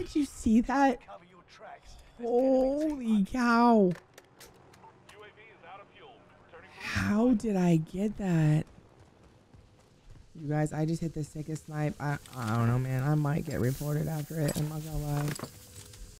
Did you see that? Holy cow. How did I get that? You guys, I just hit the sickest snipe. I don't know, man. I might get reported after it. I'm not gonna lie.